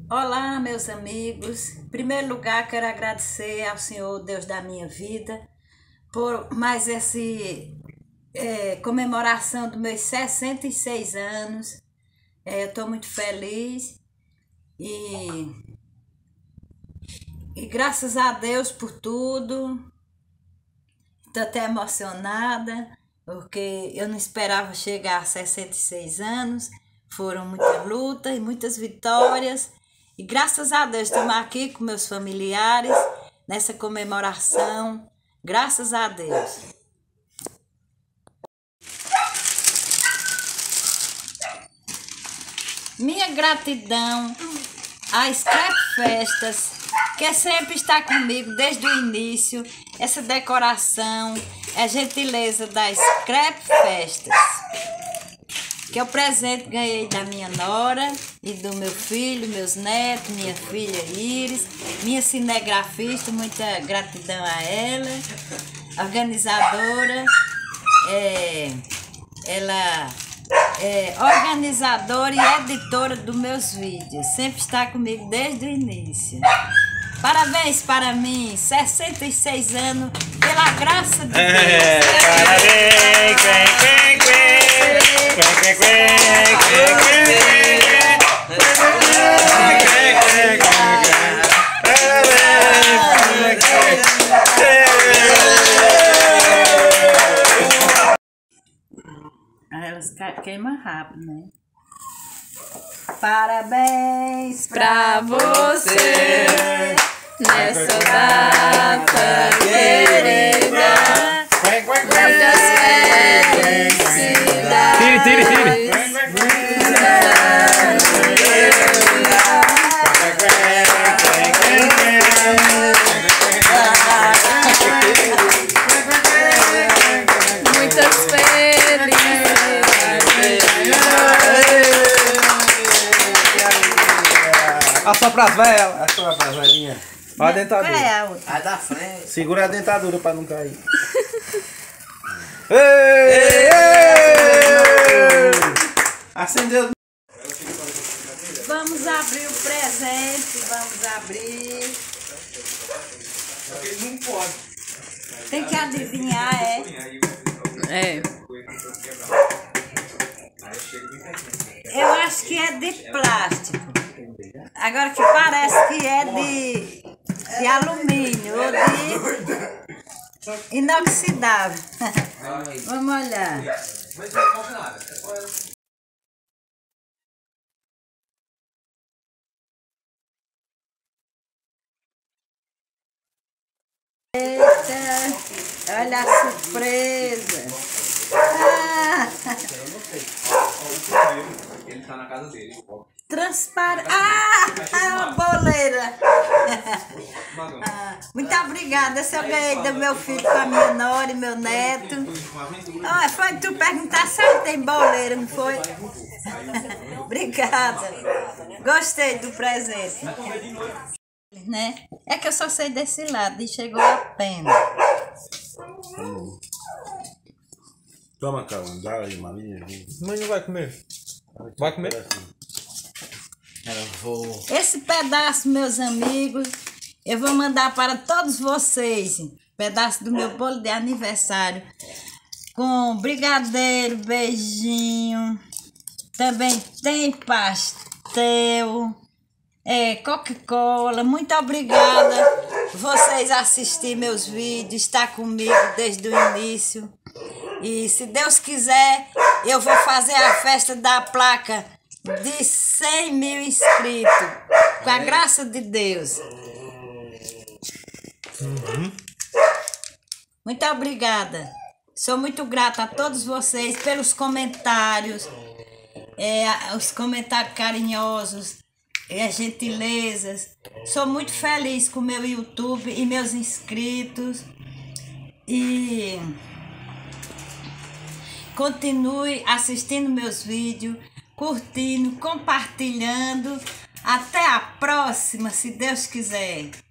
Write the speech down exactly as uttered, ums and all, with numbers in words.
Olá, meus amigos. Em primeiro lugar, quero agradecer ao Senhor, Deus da minha vida, por mais essa é, comemoração dos meus sessenta e seis anos. É, eu estou muito feliz e, e graças a Deus por tudo. Estou até emocionada, porque eu não esperava chegar a sessenta e seis anos. Foram muitas lutas e muitas vitórias. E graças a Deus estamos aqui com meus familiares nessa comemoração. Graças a Deus. Minha gratidão à Scrap Festas, que sempre está comigo desde o início. Essa decoração é a gentileza da Scrap Festas, que é o presente que ganhei da minha nora e do meu filho, meus netos, minha filha Iris, minha cinegrafista, muita gratidão a ela, organizadora, é, ela é organizadora e editora dos meus vídeos, sempre está comigo desde o início. Parabéns para mim, sessenta e seis anos, pela graça de Deus. É, parabéns, quen, quen, elas queimam rápido, né? Parabéns pra você nessa data querida. Muitas felicidades. Tire, tire, tire. Muitas felicidades. Assopra as velas. Assopra as velinhas. Olha a dentadura. Qual é a outra? A da frente. Segura a dentadura pra não cair. Ei, ei, ei. Acendeu. Vamos abrir o presente, vamos abrir. Não pode. Tem que adivinhar, é? É. Eu acho que é de plástico. Agora que parece que é de, de alumínio ou de inoxidável. Vamos olhar. Eita, olha a surpresa. Ah, Ele tá na casa dele. transparente. Ah, a boleira. Ah, muito obrigada. Essa eu ganhei do meu filho com a minha nora e meu neto. Ah, foi tu perguntar se ele tem boleira, não foi? Obrigada. Gostei do presente. Né? É que eu só sei desse lado e chegou a pena. Toma, calma. Dá aí, malinha. Mãe não vai comer. Vai comer? Eu vou. Esse pedaço, meus amigos, eu vou mandar para todos vocês. Pedaço do meu bolo de aniversário. Com brigadeiro, beijinho. Também tem pastel. É, Coca-Cola. Muito obrigada. Vocês assistirem meus vídeos, estar comigo desde o início. E se Deus quiser, eu vou fazer a festa da placa de cem mil inscritos. Com a graça de Deus. Uhum. Muito obrigada. Sou muito grata a todos vocês pelos comentários. É, os comentários carinhosos. E as gentilezas. Sou muito feliz com o meu YouTube e meus inscritos. E continue assistindo meus vídeos, curtindo, compartilhando. Até a próxima, se Deus quiser.